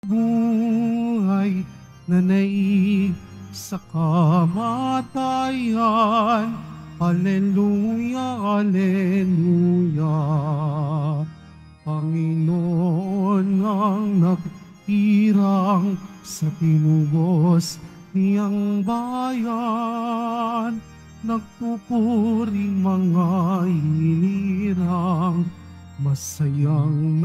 buhay na naig sa kamatayan. Alleluia, alleluia. Panginoon ang nagtirang sa tinubos niyang bayan. Nagpupuring mga hinirang, masayang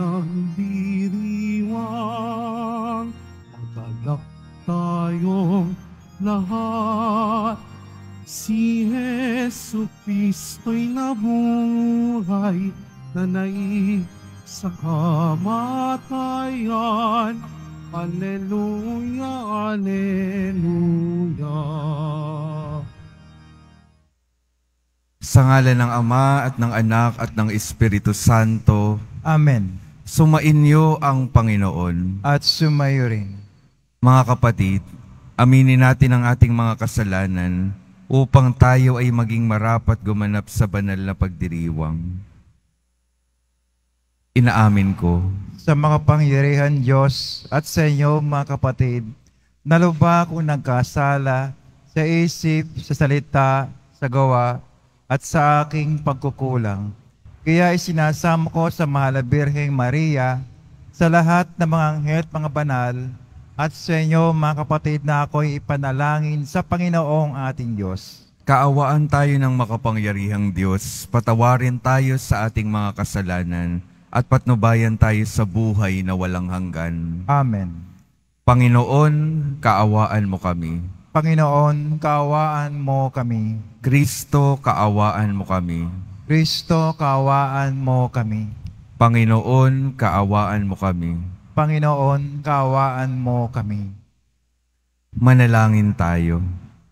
nagdiriwang. Magalak tayong lahat, si Jesu Kristo'y nabuhay na naig sa kamatayan. Alleluia, alleluia. Sa ngalan ng Ama at ng Anak at ng Espiritu Santo. Amen. Sumainyo ang Panginoon. At sumayo rin. Mga kapatid, aminin natin ang ating mga kasalanan upang tayo ay maging marapat gumanap sa banal na pagdiriwang. Inaamin ko Sa makapangyarihan Diyos at sa inyo mga kapatid, nalubha akong nagkasala sa isip, sa salita, sa gawa, at sa aking pagkukulang. Kaya isinasamo ko sa Mahal na Birheng Maria, sa lahat ng mga anghel at mga banal, at sa inyo mga kapatid na ako'y ipanalangin sa Panginoong ating Diyos. kaawaan tayo ng makapangyarihang Diyos, patawarin tayo sa ating mga kasalanan, at patnubayan tayo sa buhay na walang hanggan. Amen. Panginoon, kaawaan mo kami. Panginoon, kaawaan mo kami. Kristo, kaawaan mo kami. Kristo, kaawaan mo kami. Panginoon, kaawaan mo kami. Panginoon, kaawaan mo kami. Manalangin tayo.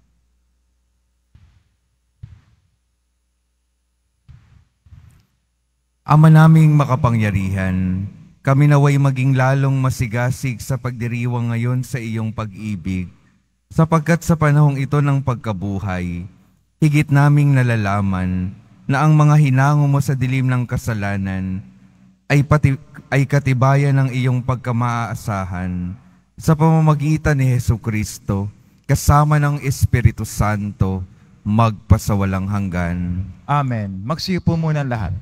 Ama naming makapangyarihan, kami naway maging lalong masigasig sa pagdiriwang ngayon sa iyong pag-ibig, sapagkat sa panahong ito ng pagkabuhay, higit naming nalalaman na ang mga hinango mo sa dilim ng kasalanan ay katibayan ng iyong pagkamaaasahan sa pamamagitan ni Jesucristo, kasama ng Espiritu Santo, magpasawalang hanggan. Amen. Magsiupo muna lahat.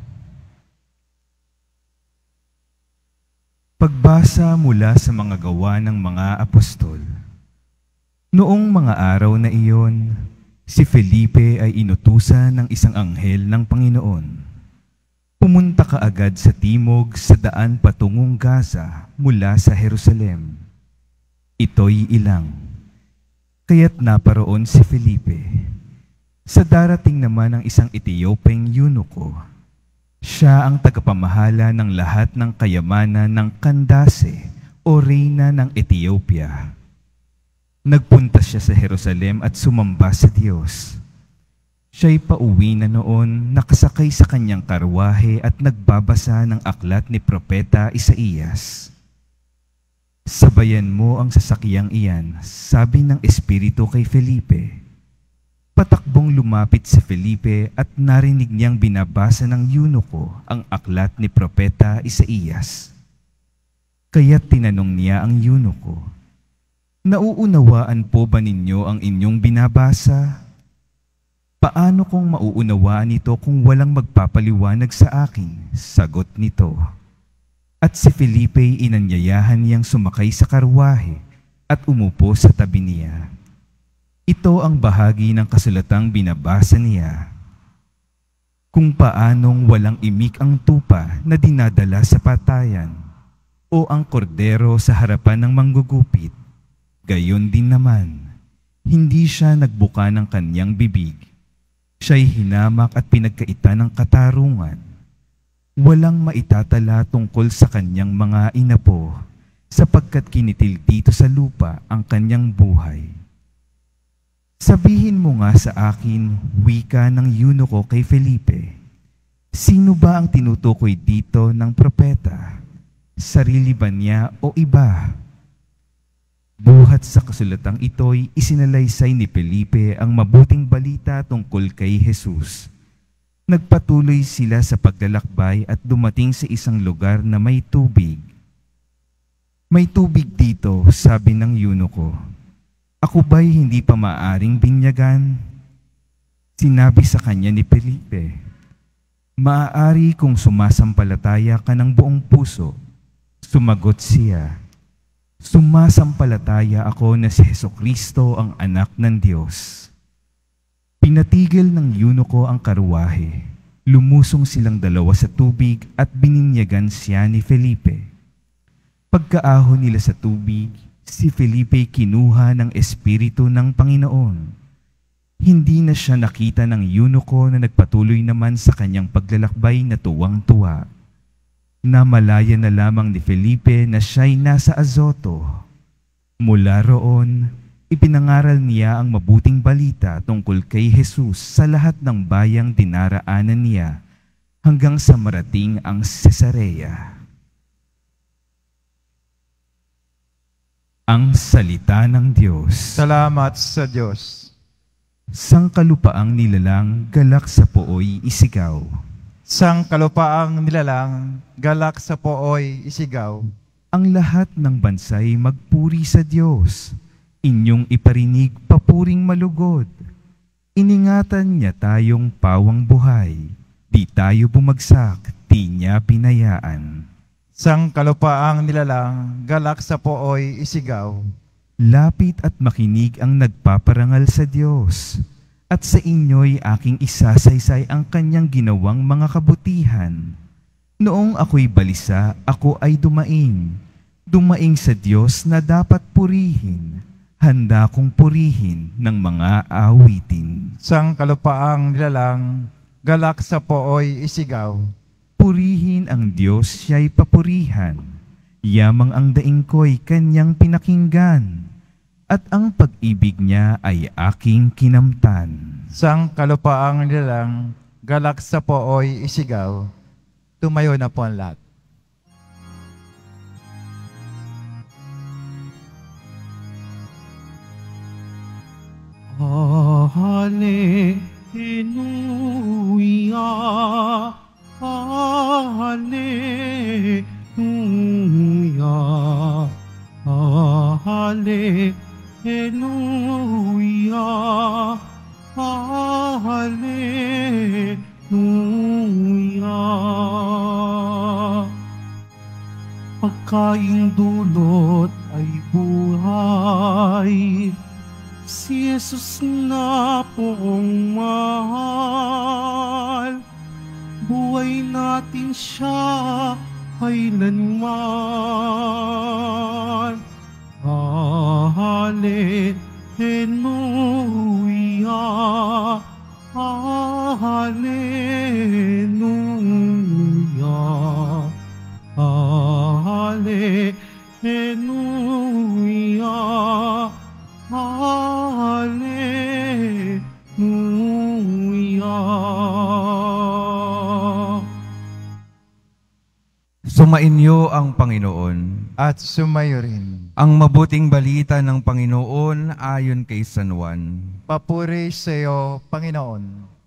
Pagbasa mula sa mga gawa ng mga apostol. Noong mga araw na iyon, si Felipe ay inutusan ng isang anghel ng Panginoon. Pumunta ka agad sa timog sa daan patungong Gaza mula sa Jerusalem. Ito'y ilang. Kaya't naparoon si Felipe. Sa darating naman ang isang Etiopeng eunuko. Siya ang tagapamahala ng lahat ng kayamanan ng Candace o reyna ng Ethiopia. Nagpunta siya sa Jerusalem at sumamba sa Diyos. Siya'y pauwi na noon, nakasakay sa kanyang karwahe at nagbabasa ng aklat ni Propeta Isaías. Sabayan mo ang sasakyang iyan, sabi ng Espiritu kay Felipe. Patakbong lumapit si Felipe at narinig niyang binabasa ng eunuko ang aklat ni Propeta Isaías. Kaya't tinanong niya ang eunuko, "Nauunawaan po ba ninyo ang inyong binabasa? Paano kung mauunawaan ito kung walang magpapaliwanag sa akin?" Sagot nito. At si Felipe inanyayahan niyang sumakay sa karwahe at umupo sa tabi niya. Ito ang bahagi ng kasulatang binabasa niya. Kung paanong walang imik ang tupa na dinadala sa patayan o ang kordero sa harapan ng manggugupit, gayon din naman, hindi siya nagbuka ng kanyang bibig. Siya'y hinamak at pinagkaitan ng katarungan. Walang maitatala tungkol sa kanyang mga inapo sapagkat kinitil dito sa lupa ang kanyang buhay. Sabihin mo nga sa akin, wika ng eunuko kay Felipe, sino ba ang tinutukoy dito ng propeta? Sarili ba niya o iba? Buhat sa kasulatang ito'y isinalaysay ni Felipe ang mabuting balita tungkol kay Jesus. Nagpatuloy sila sa paglalakbay at dumating sa isang lugar na may tubig. May tubig dito, sabi ng eunuko. Ako ba'y hindi pa maaring binyagan? Sinabi sa kanya ni Felipe, maaari kung sumasampalataya ka ng buong puso. Sumagot siya, sumasampalataya ako na si Hesukristo ang anak ng Diyos. Pinatigil ng eunuko ang karuwahe. Lumusong silang dalawa sa tubig at bininyagan siya ni Felipe. Pagkaahon nila sa tubig, si Felipe kinuha ng Espiritu ng Panginoon. Hindi na siya nakita ng eunuko na nagpatuloy naman sa kanyang paglalakbay na tuwang-tuwa. Namalaya na lamang ni Felipe na siya'y nasa Azoto. Mula roon, ipinangaral niya ang mabuting balita tungkol kay Jesus sa lahat ng bayang dinaraanan niya hanggang sa marating ang Cesarea. Ang salita ng Diyos. Salamat sa Diyos. Sangkalupaang nilalang, galak sa pooy isigaw. Sangkalupaang nilalang, galak sa pooy isigaw. Ang lahat ng bansay magpuri sa Diyos. Inyong iparinig papuring malugod. Iningatan niya tayong pawang buhay. Di tayo bumagsak, di niya pinayaan. Sangkalupaang nilalang, galak sa pooy isigaw. Lapit at makinig ang nagpaparangal sa Diyos. At sa inyo'y aking isasaysay ang kanyang ginawang mga kabutihan. Noong ako'y balisa, ako ay dumaing. Dumaing sa Diyos na dapat purihin. Handa kong purihin ng mga awitin. Sangkalupaang nilalang, galak sa pooy isigaw. Purihin ang Diyos, siya'y papurihan. Yamang ang daing ko'y kanyang pinakinggan. At ang pag-ibig niya ay aking kinamtan. Sangkalupaang nilalang, galak sa pooy isigaw. Tumayo na po ang lahat. Hallelujah, Hallelujah, Hallelujah, Hallelujah. Pagkaing dulot ay buhay, si Jesus na poong mahal. Buhay natin siya kailanman. Hallelujah, Hallelujah, Hallelujah, Hallelujah. Sumainyo ang Panginoon. At sumayo rin. Ang mabuting balita ng Panginoon ayon kay San Juan. Papuri sa iyo, Panginoon.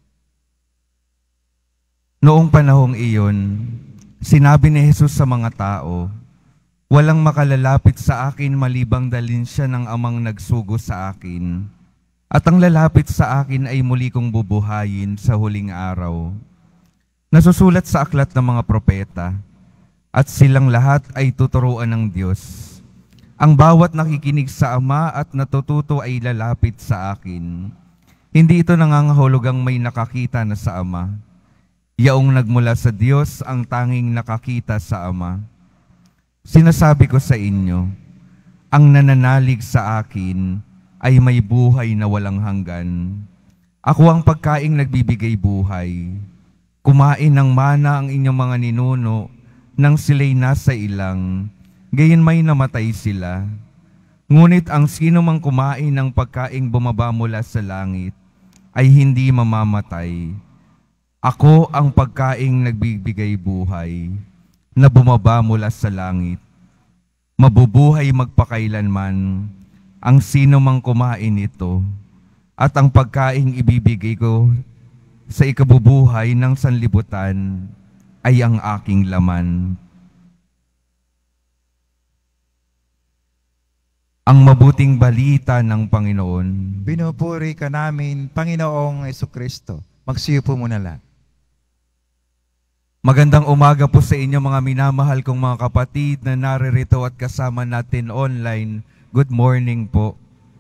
Noong panahong iyon, sinabi ni Jesus sa mga tao, walang makalalapit sa akin malibang dalhin siya ng amang nagsugo sa akin. At ang lalapit sa akin ay muli kong bubuhayin sa huling araw. Nasusulat sa aklat ng mga propeta, at silang lahat ay tuturuan ng Diyos. Ang bawat nakikinig sa Ama at natututo ay lalapit sa akin. Hindi ito nangangahulugang may nakakita na sa Ama. Yaong nagmula sa Diyos ang tanging nakakita sa Ama. Sinasabi ko sa inyo, ang nananalig sa akin ay may buhay na walang hanggan. Ako ang pagkaing nagbibigay buhay. Kumain ng mana ang inyong mga ninuno nang sila'y nasa ilang, gayon may namatay sila. Ngunit ang sino mang kumain ng pagkaing bumaba mula sa langit ay hindi mamamatay. Ako ang pagkaing nagbibigay buhay na bumaba mula sa langit. Mabubuhay magpakailanman ang sino mang kumain nito, at ang pagkaing ibibigay ko sa ikabubuhay ng sanlibutan ay ang aking laman. ang mabuting balita ng Panginoon. Pinupuri ka namin, Panginoong Jesucristo. Magsiupo muna lang. Magandang umaga po sa inyo mga minamahal kong mga kapatid na naririto at kasama natin online. Good morning po.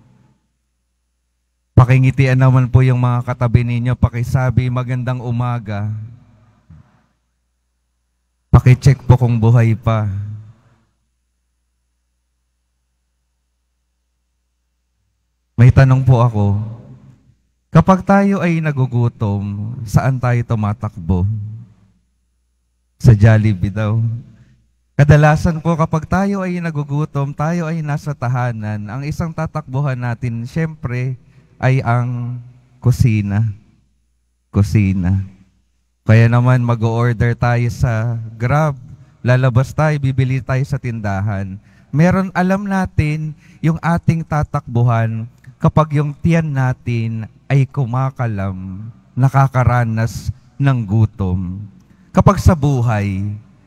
Pakingitian naman po yung mga katabi ninyo, pakisabi magandang umaga. Pakicheck po kung buhay pa. May tanong po ako. Kapag tayo ay nagugutom, saan tayo tumatakbo? Sa Jollibee daw. Kadalasan po kapag tayo ay nagugutom, tayo ay nasa tahanan, ang isang tatakbuhan natin, syempre, ay ang kusina. Kusina. Kaya naman mag-order tayo sa Grab, lalabas tayo, bibili tayo sa tindahan. Meron, alam natin, yung ating tatakbuhan, kapag yung tiyan natin ay kumakalam, nakakaranas ng gutom. Kapag sa buhay,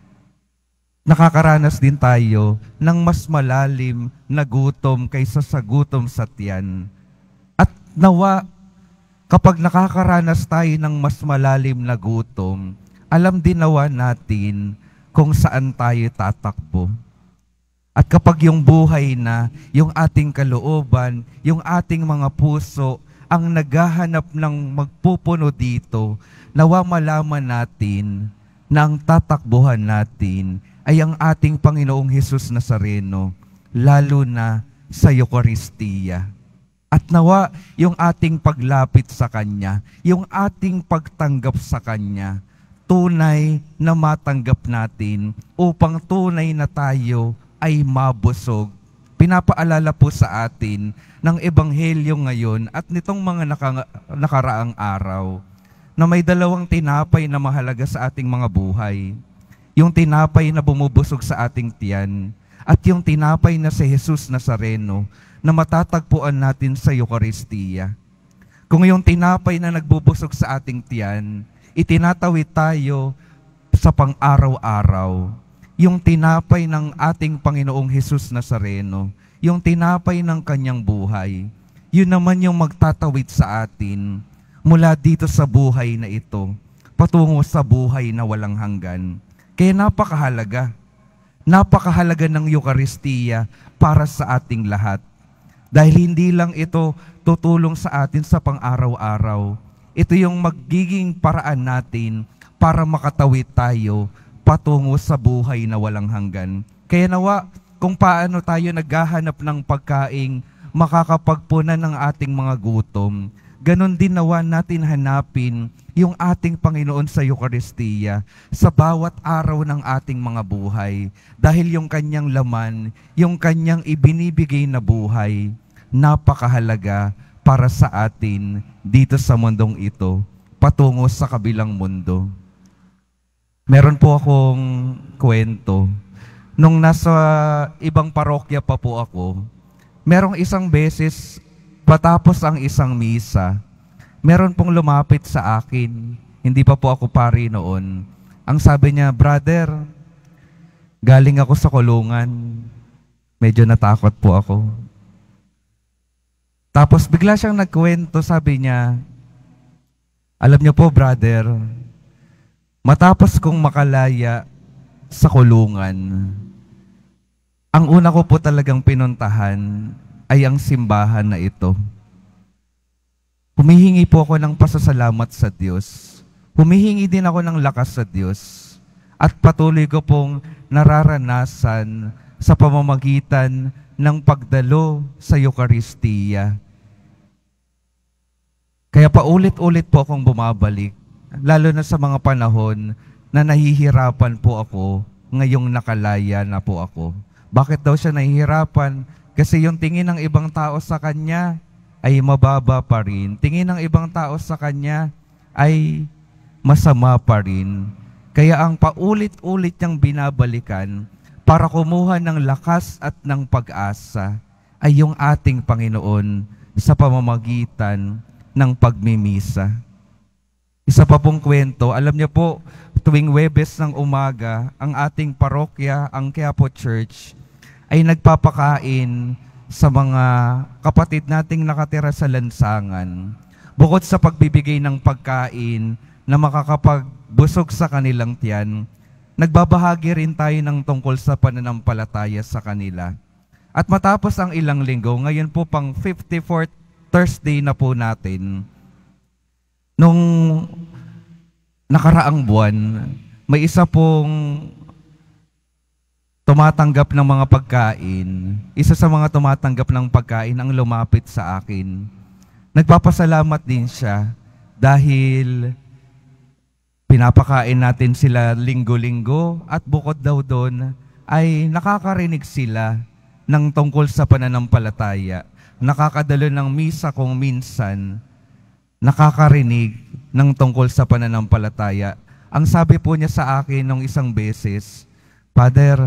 nakakaranas din tayo ng mas malalim na gutom kaysa sa gutom sa tiyan. At nawa, kapag nakakaranas tayo ng mas malalim na gutom, alam din nawa natin kung saan tayo tatakbo. At kapag yung buhay na, yung ating kalooban, yung ating mga puso, ang naghahanap ng magpupuno dito, nawa malaman natin na ang tatakbuhan natin ay ang ating Panginoong Hesus Nazareno, lalo na sa Eucharistia. At nawa yung ating paglapit sa Kanya, yung ating pagtanggap sa Kanya, tunay na matanggap natin upang tunay na tayo ay mabusog. Pinapaalala po sa atin ng Ebanghelyo ngayon at nitong mga nakaraang araw na may dalawang tinapay na mahalaga sa ating mga buhay. Yung tinapay na bumubusog sa ating tiyan at yung tinapay na si Hesus Nazareno na matatagpuan natin sa Eucharistia. Kung yung tinapay na nagbubusog sa ating tiyan, itinatawid tayo sa pang-araw-araw. Yung tinapay ng ating Panginoong Hesus Nazareno, yung tinapay ng kanyang buhay, yun naman yung magtatawid sa atin mula dito sa buhay na ito, patungo sa buhay na walang hanggan. Kaya napakahalaga ng Eucharistia para sa ating lahat. Dahil hindi lang ito tutulong sa atin sa pang-araw-araw, ito yung magiging paraan natin para makatawid tayo patungo sa buhay na walang hanggan. Kaya nawa, kung paano tayo naghahanap ng pagkaing makakapagpunan ng ating mga gutom, ganon din nawa natin hanapin yung ating Panginoon sa Eucharistia sa bawat araw ng ating mga buhay. Dahil yung kanyang laman, yung kanyang ibinibigay na buhay, napakahalaga para sa atin dito sa mundong ito, patungo sa kabilang mundo. Meron po akong kwento. Nung nasa ibang parokya pa po ako, merong isang beses, patapos ang isang misa, meron pong lumapit sa akin, hindi pa po ako pari noon. Ang sabi niya, "Brother, galing ako sa kulungan." Medyo natakot po ako. Tapos bigla siyang nagkwento, sabi niya, "Alam niyo po, brother, matapos kong makalaya sa kulungan, ang una ko po talagang pinuntahan ay ang simbahan na ito. Humihingi po ako ng pasasalamat sa Diyos. Humihingi din ako ng lakas sa Diyos. At patuloy ko pong nararanasan sa pamamagitan ng pagdalo sa Eucharistia. Kaya paulit-ulit po akong bumabalik, lalo na sa mga panahon na nahihirapan po ako, ngayong nakalaya na po ako." Bakit daw siya nahihirapan? Kasi yung tingin ng ibang tao sa kanya ay mababa pa rin. Tingin ng ibang tao sa kanya ay masama pa rin. Kaya ang paulit-ulit niyang binabalikan para kumuha ng lakas at ng pag-asa ay yung ating Panginoon sa pamamagitan ng pagmimisa. Isa pa pong kwento, alam niyo po, tuwing Huwebes ng umaga, ang ating parokya, ang Quiapo Church, ay nagpapakain sa mga kapatid nating nakatira sa lansangan. Bukod sa pagbibigay ng pagkain na makakapagbusog sa kanilang tiyan, nagbabahagi rin tayo ng tungkol sa pananampalataya sa kanila. At matapos ang ilang linggo, ngayon po pang 54th Thursday na po natin, nung nakaraang buwan, may isa pong tumatanggap ng mga pagkain. Isa sa mga tumatanggap ng pagkain ang lumapit sa akin. Nagpapasalamat din siya dahil pinapakain natin sila linggo-linggo at bukod daw doon ay nakakarinig sila ng tungkol sa pananampalataya. Nakakadalo ng misa kung minsan nakakarinig ng tungkol sa pananampalataya. Ang sabi po niya sa akin nung isang beses, "Father,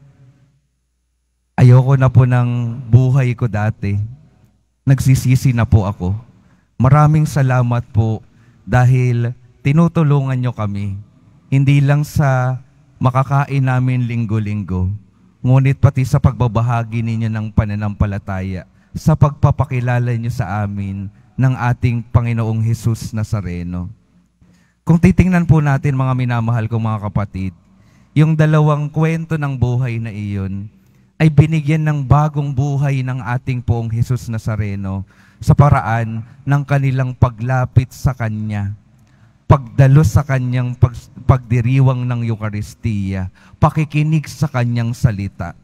ayoko na po ng buhay ko dati. Nagsisisi na po ako. Maraming salamat po dahil tinutulungan nyo kami. Hindi lang sa makakain namin linggo-linggo, ngunit pati sa pagbabahagi ninyo ng pananampalataya, sa pagpapakilala nyo sa amin ng ating Panginoong Jesus Nazareno." Kung titingnan po natin, mga minamahal kong mga kapatid, yung dalawang kwento ng buhay na iyon ay binigyan ng bagong buhay ng ating Poong Jesus Nazareno sa paraan ng kanilang paglapit sa Kanya, pagdalo sa Kanyang pagdiriwang ng Eucharistia, pakikinig sa Kanyang salita.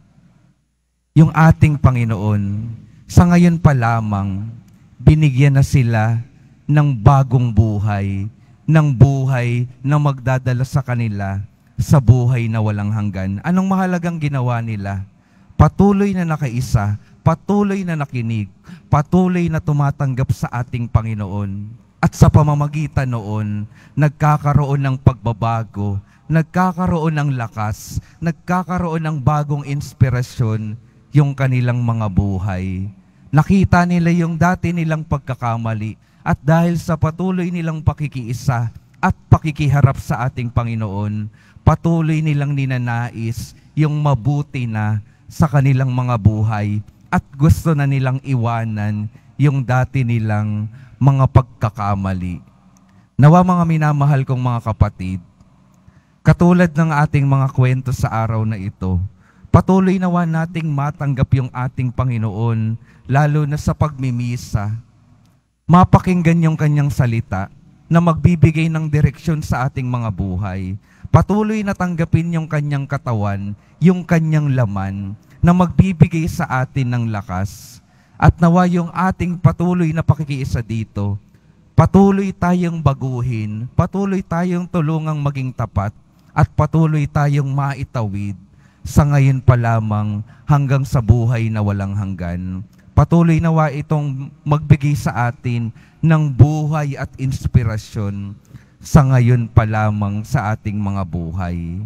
Yung ating Panginoon, sa ngayon pa lamang, binigyan na sila ng bagong buhay, ng buhay na magdadala sa kanila sa buhay na walang hanggan. Anong mahalagang ginawa nila? Patuloy na nakaisa, patuloy na nakinig, patuloy na tumatanggap sa ating Panginoon. At sa pamamagitan noon, nagkakaroon ng pagbabago, nagkakaroon ng lakas, nagkakaroon ng bagong inspirasyon yung kanilang mga buhay. Nakita nila yung dati nilang pagkakamali at dahil sa patuloy nilang pakikiisa at pakikiharap sa ating Panginoon, patuloy nilang ninanais yung mabuti na sa kanilang mga buhay at gusto na nilang iwanan yung dati nilang mga pagkakamali. Nawa mga minamahal kong mga kapatid, katulad ng ating mga kwento sa araw na ito, patuloy nawa nating matanggap yung ating Panginoon, lalo na sa pagmimisa. Mapakinggan yung Kanyang salita na magbibigay ng direksyon sa ating mga buhay. Patuloy na tanggapin yung Kanyang katawan, yung Kanyang laman, na magbibigay sa atin ng lakas. At nawa yung ating patuloy na pakikiisa dito, patuloy tayong baguhin, patuloy tayong tulungang maging tapat, at patuloy tayong maitawid sa ngayon pa lamang hanggang sa buhay na walang hanggan. Patuloy nawa itong magbigay sa atin ng buhay at inspirasyon sa ngayon pa lamang sa ating mga buhay.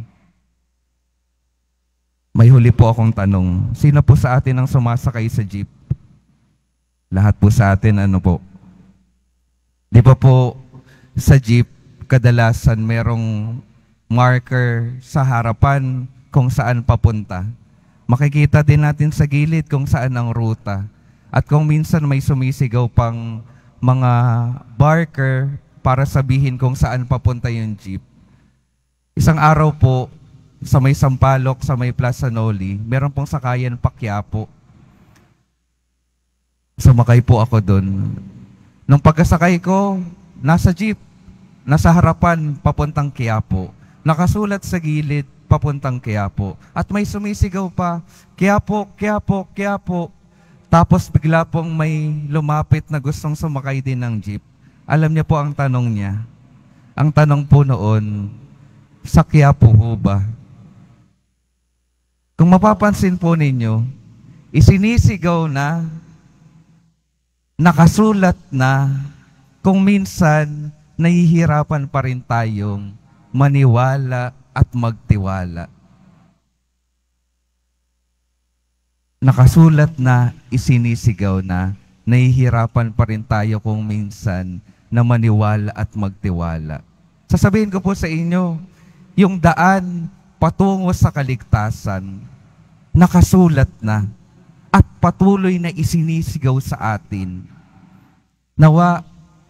May huli po akong tanong. Sino po sa atin ang sumasakay sa jeep? Lahat po sa atin, ano po? Di ba po sa jeep, kadalasan merong marker sa harapan kung saan papunta. Makikita din natin sa gilid kung saan ang ruta. At kung minsan may sumisigaw pang mga barker para sabihin kung saan papunta yung jeep. Isang araw po, sa may Sampaloc, sa may Plaza Noli, meron pong sakayan pa Quiapo. Sumakay po ako doon. Nung pagkasakay ko, nasa jeep, nasa harapan, papuntang Quiapo. Nakasulat sa gilid, papuntang Quiapo. At may sumisigaw pa, Quiapo, Quiapo, Quiapo. Tapos bigla pong may lumapit na gustong sumakay din ng jeep. Alam niya po ang tanong niya. Ang tanong po noon, sa Quiapo ho ba? Kung mapapansin po ninyo, isinisigaw na, nakasulat na, kung minsan nahihirapan pa rin tayong maniwala at magtiwala. Nakasulat na, isinisigaw na, nahihirapan pa rin tayo kung minsan na maniwala at magtiwala. Sasabihin ko po sa inyo, yung daan patungo sa kaligtasan, nakasulat na. at patuloy na isinisigaw sa atin. Nawa,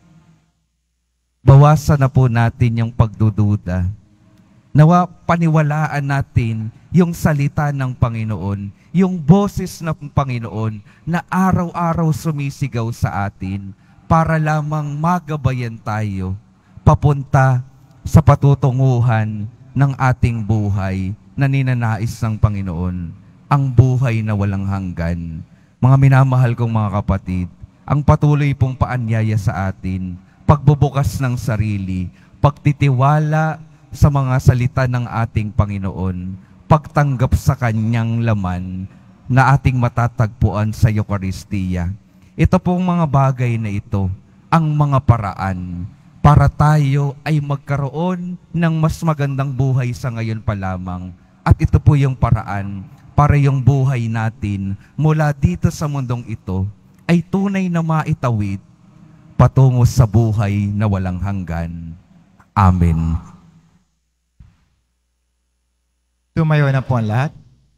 bawasan na po natin yung pagdududa. Nawa, paniwalaan natin yung salita ng Panginoon, yung boses ng Panginoon na araw-araw sumisigaw sa atin para lamang magabayan tayo papunta sa patutunguhan ng ating buhay na ninanais ng Panginoon, ang buhay na walang hanggan. Mga minamahal kong mga kapatid, ang patuloy pong paanyaya sa atin, pagbubukas ng sarili, pagtitiwala sa mga salita ng ating Panginoon, pagtanggap sa Kanyang laman na ating matatagpuan sa Eucharistia. Ito pong mga bagay na ito, ang mga paraan para tayo ay magkaroon ng mas magandang buhay sa ngayon pa lamang. At ito po yung paraan para yung buhay natin mula dito sa mundong ito ay tunay na maitawid patungo sa buhay na walang hanggan. Amen. Tumayo na po ang lahat.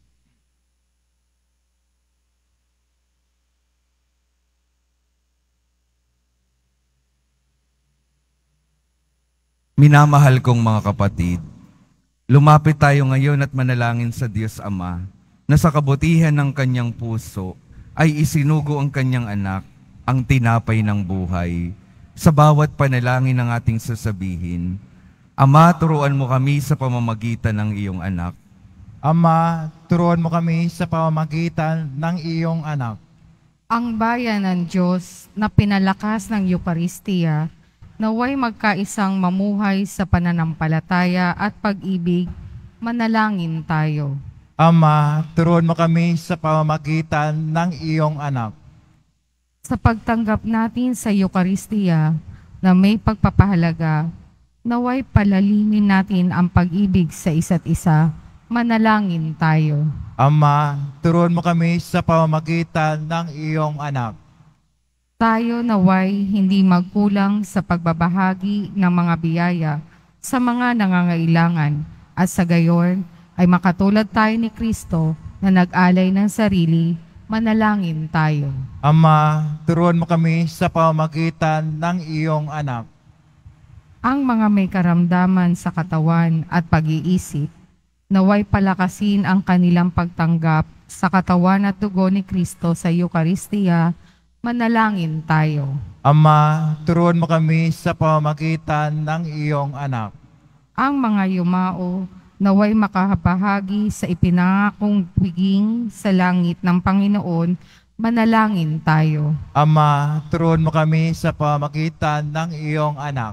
Minamahal kong mga kapatid, lumapit tayo ngayon at manalangin sa Diyos Ama na sa kabutihan ng Kanyang puso ay isinugo ang Kanyang anak, ang tinapay ng buhay. Sa bawat panalangin ng ating sasabihin, Ama, turuan mo kami sa pamamagitan ng iyong anak. Ama, turuan mo kami sa pamamagitan ng iyong anak. Ang bayan ng Diyos na pinalakas ng Eucharistia, naway magkaisang mamuhay sa pananampalataya at pag-ibig, manalangin tayo. Ama, turuan mo kami sa pamamagitan ng iyong anak. Sa pagtanggap natin sa Eucharistia na may pagpapahalaga, naway palalimin natin ang pag-ibig sa isa't isa, manalangin tayo. Ama, turuan mo kami sa pamamagitan ng iyong anak. Tayo naway hindi magkulang sa pagbabahagi ng mga biyaya sa mga nangangailangan at sa gayon ay makatulad tayo ni Kristo na nag-alay ng sarili, manalangin tayo. Ama, turuan mo kami sa pamamagitan ng iyong anak. Ang mga may karamdaman sa katawan at pag-iisip, naway palakasin ang kanilang pagtanggap sa katawan at dugo ni Kristo sa Eucharistia, manalangin tayo. Ama, turuan mo kami sa pamamagitan ng iyong anak. Ang mga yumao, naway makahapahagi sa ipinangakong piging sa langit ng Panginoon, manalangin tayo. Ama, turuan mo kami sa pamamagitan ng iyong anak.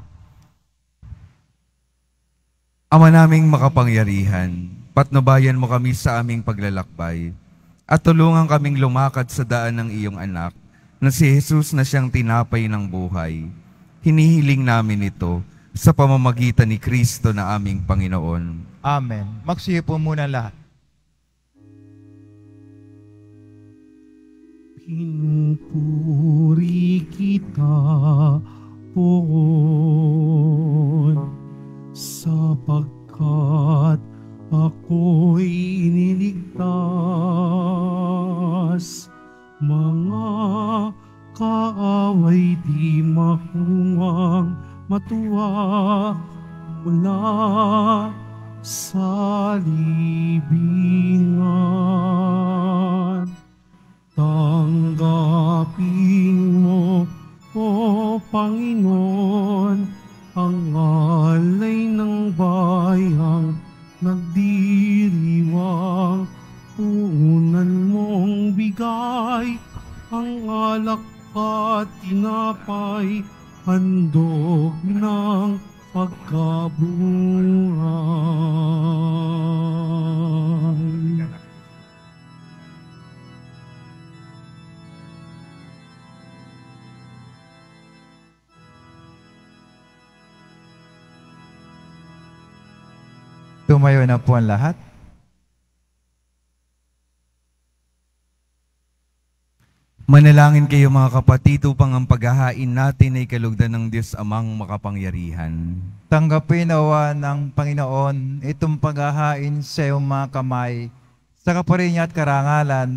Ama naming makapangyarihan, patnubayan mo kami sa aming paglalakbay at tulungan kaming lumakad sa daan ng iyong anak na si Jesus na siyang tinapay ng buhay. Hinihiling namin ito sa pamamagitan ni Kristo na aming Panginoon. Amen. Magsipo muna lahat. Pinupuri kita, Poon, sapagkat ako'y iniligtas. Mga kaaway di makungang matuwa mula sa libingan. Tanggapin mo, O Panginoon, ang alay ng bayang nagdiriwang. Punan mong bigay ang alak at tinapay, handog ng pagkabuhay. Tumayo na po ang lahat. Manalangin kayo mga kapatid upang ang paghahain natin ay kalugdan ng Diyos Amang makapangyarihan. Tanggapin nawa ng Panginoon itong paghahain sa iyong mga kamay, sa kapuri niya at karangalan,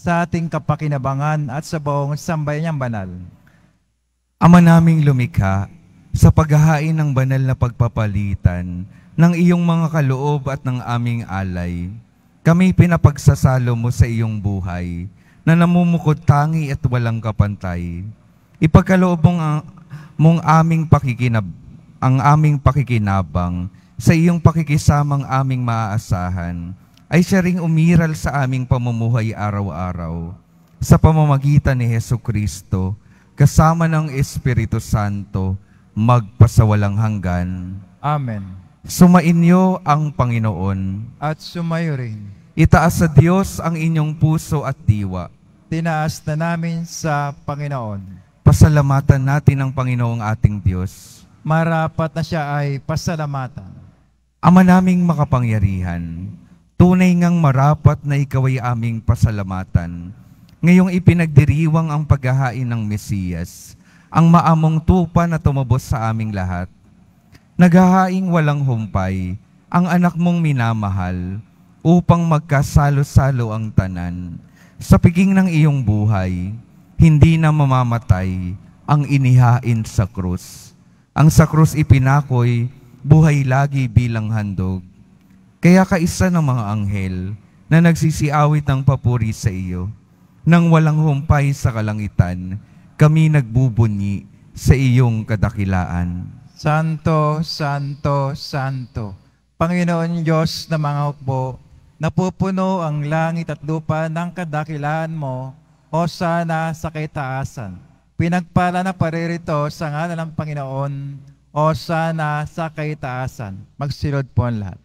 sa ating kapakinabangan at sa buong sambayanang banal. Ama naming lumikha, sa paghahain ng banal na pagpapalitan ng iyong mga kaloob at ng aming alay, kami pinapagsasalo mo sa iyong buhay na namumukod tangi at walang kapantay. Ipagkaloob mong ang aming pakikinabang sa iyong pakikisamang aming maaasahan ay siya ring umiral sa aming pamumuhay araw-araw sa pamamagitan ni Hesukristo kasama ng Espiritu Santo magpasawalang hanggan. Amen. Sumainyo ang Panginoon. At sumayo rin. Itaas sa Diyos ang inyong puso at diwa. Tinaas na namin sa Panginoon. Pasalamatan natin ang Panginoong ating Diyos. Marapat na siya ay pasalamatan. Ama naming makapangyarihan, tunay ngang marapat na ikaw ay aming pasalamatan. Ngayong ipinagdiriwang ang paghahain ng Mesiyas, ang maamong tupa na tumubos sa aming lahat. Naghahaing walang humpay, ang anak mong minamahal, upang magkasalo-salo ang tanan. Sa piging ng iyong buhay, hindi na mamamatay ang inihain sa krus. Ang sa krus ipinakoy, buhay lagi bilang handog. Kaya kaisa ng mga anghel na nagsisiawit ng papuri sa iyo, nang walang humpay sa kalangitan, kami nagbubunyi sa iyong kadakilaan. Santo, Santo, Santo, Panginoon Diyos na mga hukbo, napupuno ang langit at lupa ng kadakilaan mo, hosana sa kaitaasan. Pinagpala na paririto sa ngalan ng Panginoon, hosana sa kaitaasan. Magsilod po ang lahat.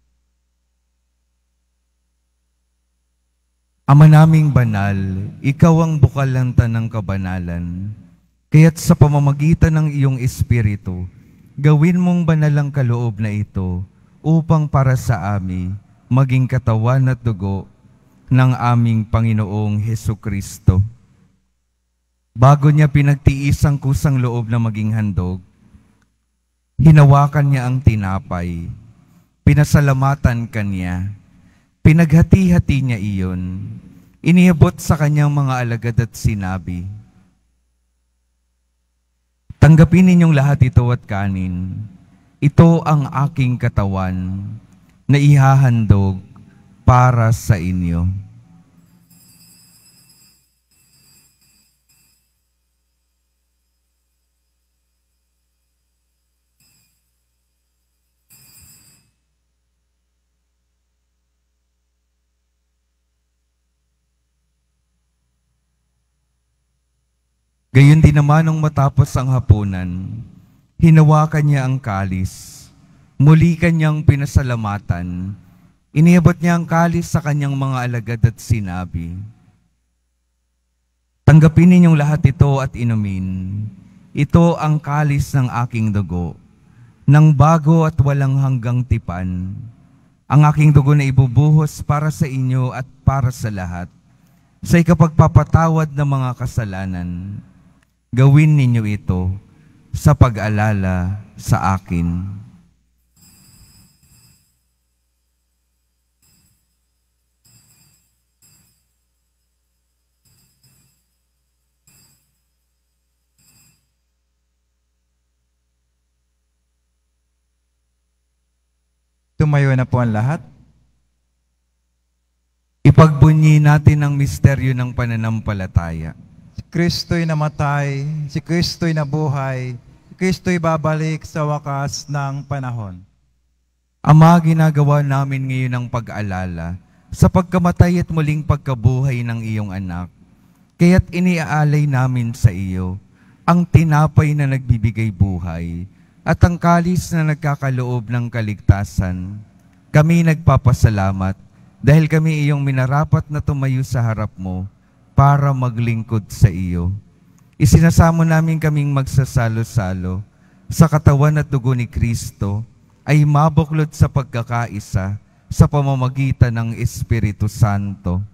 Ama naming banal, ikaw ang bukal ng tanang kabanalan. Kaya't sa pamamagitan ng iyong Espiritu, gawin mong banal ang kaloob na ito upang para sa amin maging katawan at dugo ng aming Panginoong Hesukristo. Bago niya pinagtiis ang kusang loob na maging handog, hinawakan niya ang tinapay, pinasalamatan kanya, pinaghati-hati niya iyon, iniabot sa kanyang mga alagad at sinabi, "Tanggapin ninyong lahat ito at kanin. Ito ang aking katawan na ihahandog para sa inyo." Gayon din naman nung matapos ang hapunan, hinawakan niya ang kalis, muli kanyang pinasalamatan, iniabot niya ang kalis sa kanyang mga alagad at sinabi, "Tanggapin ninyong lahat ito at inumin. Ito ang kalis ng aking dugo, ng bago at walang hanggang tipan. Ang aking dugo na ibubuhos para sa inyo at para sa lahat, sa ikapagpapatawad ng mga kasalanan. Gawin ninyo ito sa pag-alala sa akin." Tumayo na po ang lahat. Ipagbunyi natin ang misteryo ng pananampalataya. Si Kristo'y namatay, si Kristo'y nabuhay, si Kristo'y babalik sa wakas ng panahon. Ama, ginagawa namin ngayon ang pag-alala sa pagkamatay at muling pagkabuhay ng iyong anak. Kaya't iniaalay namin sa iyo ang tinapay na nagbibigay buhay at ang kalis na nagkakaloob ng kaligtasan. Kami nagpapasalamat dahil kami iyong minarapat na tumayo sa harap mo para maglingkod sa iyo. Isinasamo namin kaming magsasalo-salo sa katawan at dugo ni Kristo ay mabuklod sa pagkakaisa sa pamamagitan ng Espiritu Santo.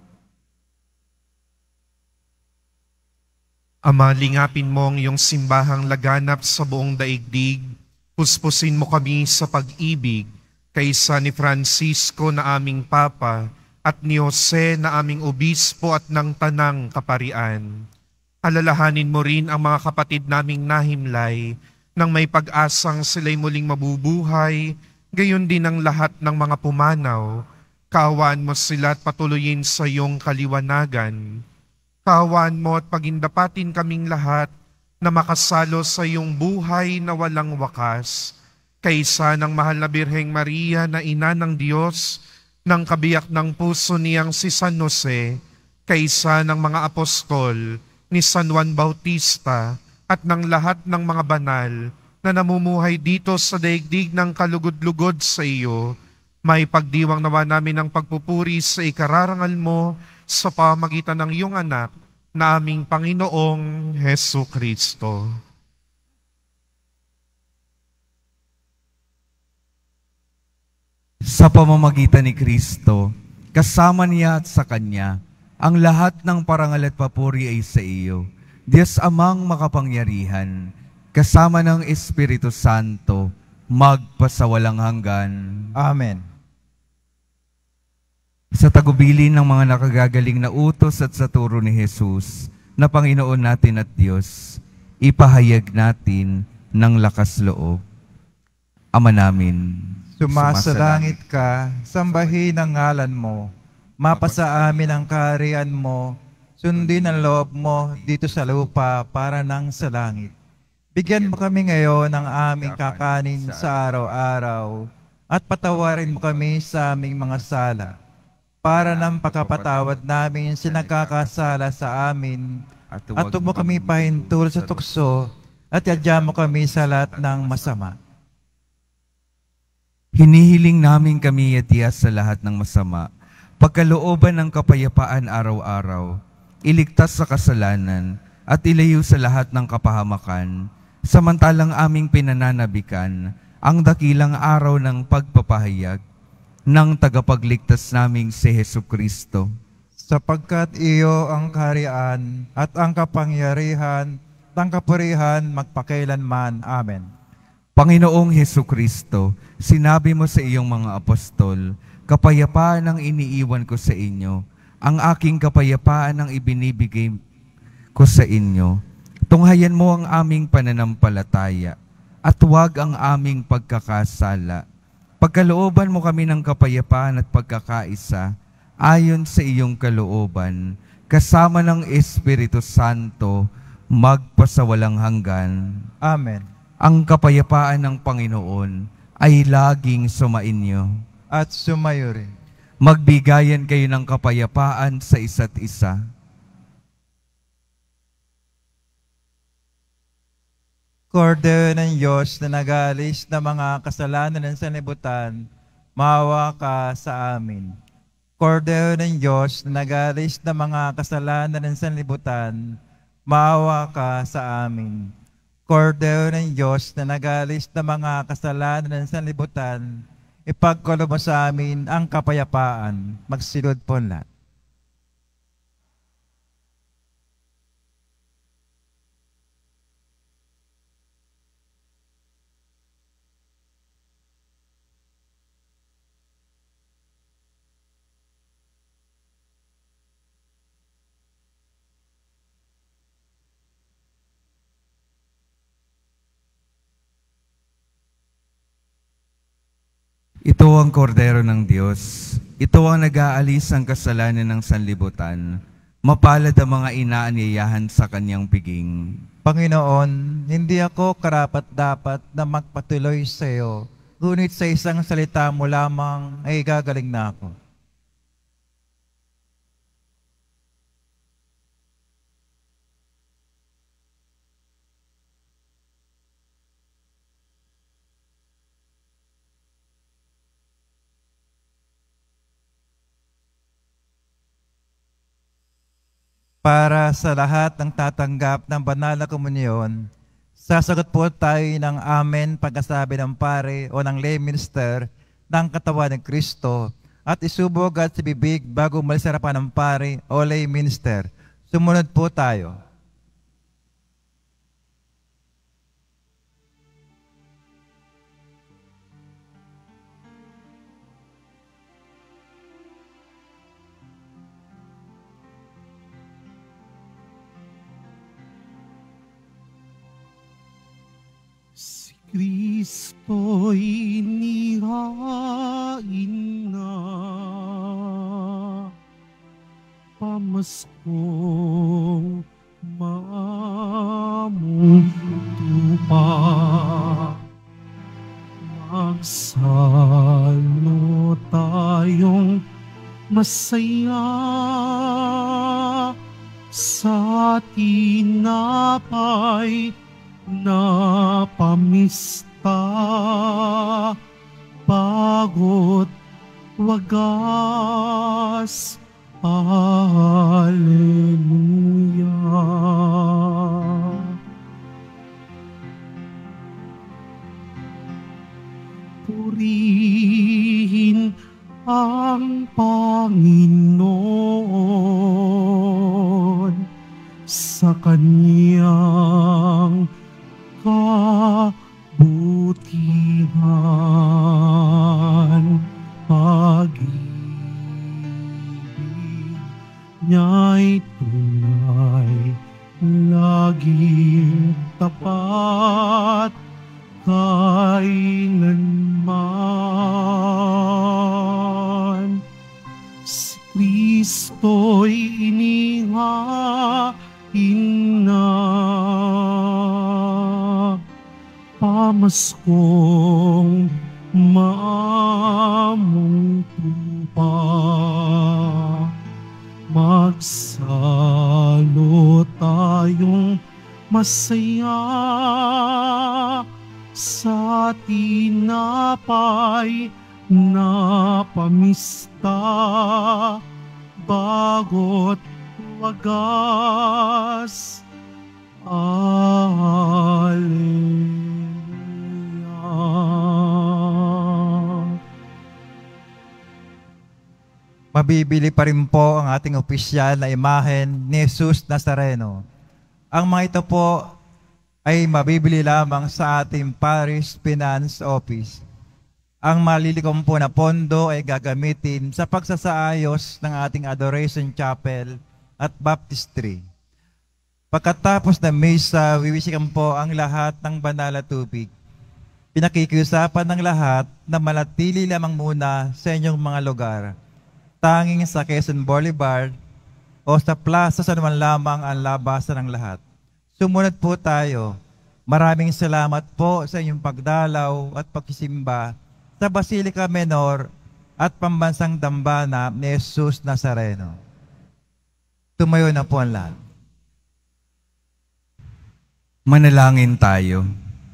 Ama, lingapin mo ang iyong simbahang laganap sa buong daigdig. Puspusin mo kami sa pag-ibig kaysa ni Francisco na aming Papa at ni Jose na aming obispo at ng tanang kaparian. Alalahanin mo rin ang mga kapatid naming nahimlay nang may pag-asang sila'y muling mabubuhay, gayon din ang lahat ng mga pumanaw. Kaawaan mo sila at patuloyin sa iyong kaliwanagan. Kaawaan mo at pagindapatin kaming lahat na makasalo sa iyong buhay na walang wakas. Kaysa ng mahal na Birheng Maria na ina ng Diyos, ng kabiyak ng puso niyang si San Jose, kaysa ng mga apostol, ni San Juan Bautista, at ng lahat ng mga banal na namumuhay dito sa daigdig ng kalugod-lugod sa iyo, may pagdiwang nawa namin ang pagpupuri sa ikararangal mo sa pamagitan ng iyong anak na aming Panginoong Hesu Kristo. Sa pamamagitan ni Kristo, kasama niya at sa Kanya, ang lahat ng parangal at papuri ay sa iyo, Diyos Amang makapangyarihan, kasama ng Espiritu Santo, magpasawalang hanggan. Amen. Sa tagubilin ng mga nakagagaling na utos at sa turo ni Jesus, na Panginoon natin at Diyos, ipahayag natin ng lakas loob. Ama namin, Sumasalangit ka, sambahin ang ngalan mo, mapasa amin ang kaharian mo, sundin ang loob mo dito sa lupa para nang sa langit. Bigyan mo kami ngayon ng aming kakanin sa araw-araw at patawarin mo kami sa aming mga sala para nang pagkapatawad namin sinagkakasala sa amin at huwag mo kami pahintulot sa tukso at yadya mo kami sa lahat ng masama. hinihiling namin kami yatiyas sa lahat ng masama, pagkalooban ng kapayapaan araw-araw, iligtas sa kasalanan at ilayo sa lahat ng kapahamakan, samantalang aming pinananabikan ang dakilang araw ng pagpapahayag ng tagapagligtas naming si Hesu Kristo. Sapagkat iyo ang kaharian at ang kapangyarihan at ang kapurihan magpakailanman. Amen. Panginoong Hesu Kristo, sinabi mo sa iyong mga apostol, kapayapaan ang iniiwan ko sa inyo, ang aking kapayapaan ang ibinibigay ko sa inyo. Tunghayan mo ang aming pananampalataya at huwag ang aming pagkakasala. Pagkalooban mo kami ng kapayapaan at pagkakaisa ayon sa iyong kalooban, kasama ng Espiritu Santo, magpasawalang hanggan. Amen. Ang kapayapaan ng Panginoon ay laging sumainyo. At sumayo rin. Magbigayan kayo ng kapayapaan sa isa't isa. Kordero ng Diyos na nag-aalis ng mga kasalanan ng sanlibutan, maawa ka sa amin. Kordero ng Diyos na nag-aalis ng mga kasalanan ng sanlibutan, maawa ka sa amin. Kordero ng Diyos na nag-aalis ng mga kasalanan ng sanlibutan, ipagkaloob mo sa amin ang kapayapaan. Magsilod po lahat. Ito ang kordero ng Diyos. Ito ang nag-aalis ang kasalanan ng sanlibutan. Mapalad ang mga inaanyayahan sa kanyang piging. Panginoon, hindi ako karapat-dapat na magpatuloy sa iyo, ngunit sa isang salita mo lamang ay gagaling na ako. Para sa lahat ng tatanggap ng banal na komunyon, sasagot po tayo ng amen pagkasabi ng pare o ng lay minister ng katawan ng Kristo at isubog at sa bibig bago umalis sa harapan ng pare o lay minister. Sumunod po tayo. Kristo'y inihain na, pamaskong mamong tupa. Magsalo tayong masaya sa tinapay na pamista, bago't wagas. Hallelujah. Purihin ang Panginoon sa Kanyang kabutihan. Pag-ibig niya'y tunay, laging tapat, kailanman. Si Kristo'y inihain na, pamaskong mamong tupa. Magsalo tayong masaya sa tinapay na pamista, bago't wagas. Hallelujah. Mabibili pa rin po ang ating opisyal na imahen ni Jesus Nazareno. Ang mga ito po ay mabibili lamang sa ating Parish Finance Office. Ang malilikom po na pondo ay gagamitin sa pagsasaayos ng ating Adoration Chapel at Baptistry. Pagkatapos ng misa, wiwisikan po ang lahat ng banal na tubig. Pinakikiusapan ng lahat na manatili lamang muna sa inyong mga lugar. Tanging sa Quezon Boulevard o sa plaza sa naman lamang ang labasan ng lahat. Sumunod po tayo. Maraming salamat po sa inyong pagdalaw at pagsisimba sa Basilica Menor at Pambansang Dambana ni Jesus Nazareno. Tumayo na po ang lahat. Manalangin tayo.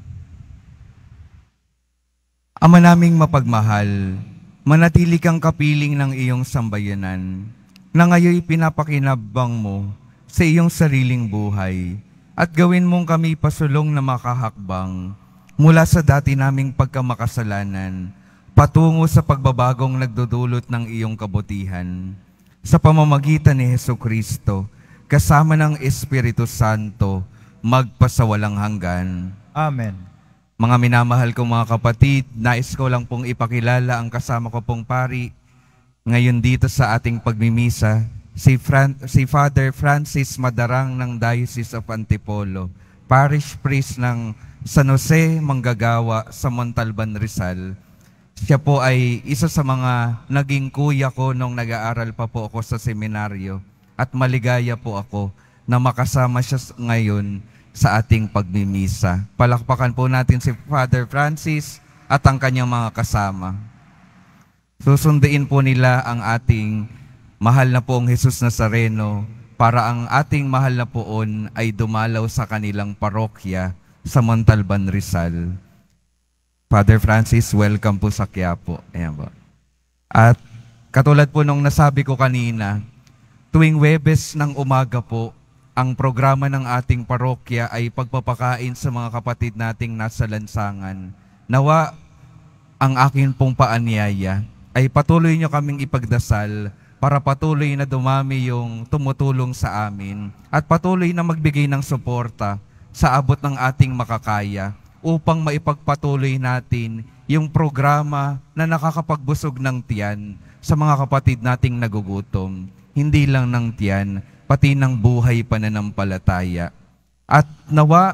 Ama naming mapagmahal, manatili kang kapiling ng iyong sambayanan na ngayon pinapakinabang mo sa iyong sariling buhay at gawin mong kami pasulong na makahakbang mula sa dati naming pagkamakasalanan patungo sa pagbabagong nagdudulot ng iyong kabutihan. Sa pamamagitan ni Hesukristo, kasama ng Espiritu Santo, magpasawalang hanggan. Amen. Mga minamahal kong mga kapatid, nais ko lang pong ipakilala ang kasama ko pong pari ngayon dito sa ating pagmimisa, si Father Francis Madarang ng Diocese of Antipolo, Parish Priest ng San Jose, Manggagawa sa Montalban, Rizal. Siya po ay isa sa mga naging kuya ko nung nag-aaral pa po ako sa seminaryo at maligaya po ako na makasama siya ngayon sa ating pagmimisa. Palakpakan po natin si Father Francis at ang kanyang mga kasama. Susunduin po nila ang ating mahal na poong Jesus Nazareno para ang ating mahal na poon ay dumalaw sa kanilang parokya sa Montalban, Rizal. Father Francis, welcome po sa Quiapo. Ayan po. At katulad po nung nasabi ko kanina, tuwing Huwebes ng umaga po, ang programa ng ating parokya ay pagpapakain sa mga kapatid nating nasa lansangan. Nawa ang akin pong paanyaya ay patuloy nyo kaming ipagdasal para patuloy na dumami yung tumutulong sa amin at patuloy na magbigay ng suporta sa abot ng ating makakaya upang maipagpatuloy natin yung programa na nakakapagbusog ng tiyan sa mga kapatid nating nagugutom. Hindi lang ng tiyan, pati ng buhay pananampalataya. At nawa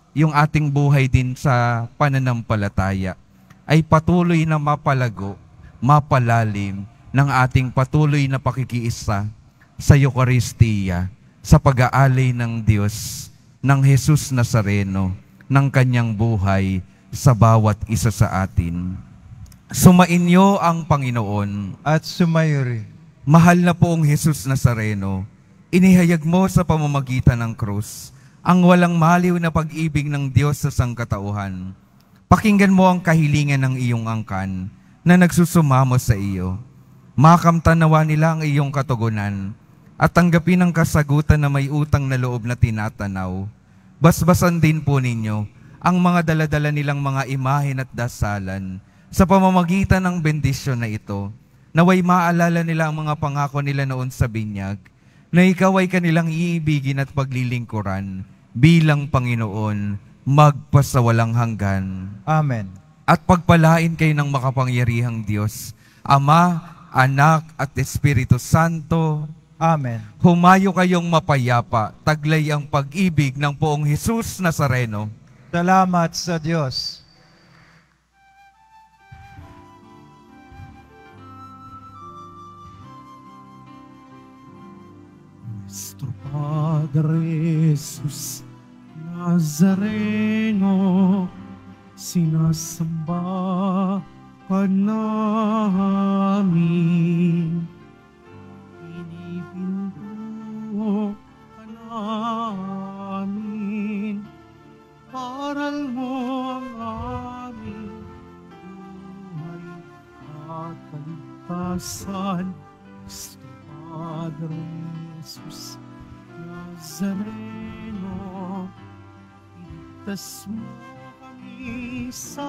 yung ating buhay din sa pananampalataya ay patuloy na mapalago, mapalalim ng ating patuloy na pakikiisa sa Eucharistia, sa pag-aalay ng Diyos, ng Jesus Nazareno, ng kanyang buhay sa bawat isa sa atin. Sumainyo ang Panginoon. At sumayo rin. Mahal na poong Jesus Nazareno, inihayag mo sa pamamagitan ng krus ang walang maliw na pag-ibig ng Diyos sa sangkatauhan. Pakinggan mo ang kahilingan ng iyong angkan na nagsusumamo sa iyo. Makamtanawa nila ang iyong katugunan at tanggapin ang kasagutan na may utang na loob na tinatanaw. Basbasan din po ninyo ang mga daladala nilang mga imahen at dasalan sa pamamagitan ng bendisyon na ito. Naway maalala nila ang mga pangako nila noon sa binyag, na ikaw ay kanilang iibigin at paglilingkuran bilang Panginoon magpasawalang hanggan. Amen. At pagpalain kayo ng makapangyarihang Diyos, Ama, Anak at Espiritu Santo. Amen. Humayo kayong mapayapa, taglay ang pag-ibig ng poong Jesus Nazareno. Salamat sa Diyos. Nuestro Padre Jesus Nazareno, sinasamba ka namin. Pinipinto ka namin. Aral mo ang aming buhay at kaligtasan. Nuestro Padre Jesus Nazareno, iligtas mo kami sa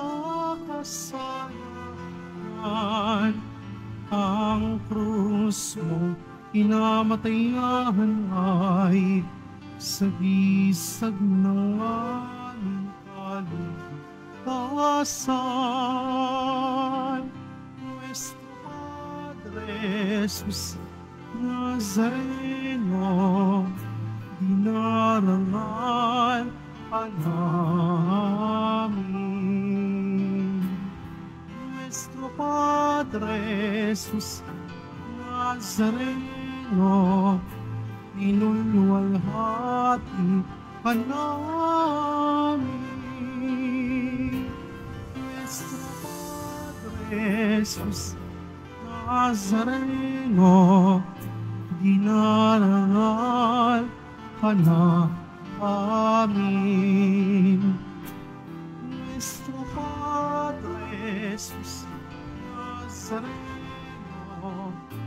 kasalanan. Ang krus mo kinamatayan ay sagisag ng aming kaligtasan. Nuestro Padre Jesus Nazareno, dinarangal ka namin. Nuestro Padre Jesus Nazareno, inulwalhati ka namin. Nuestro Padre Jesus Nazareno, dinarangal ka namin. Nuestro Padre Jesus Nazareno,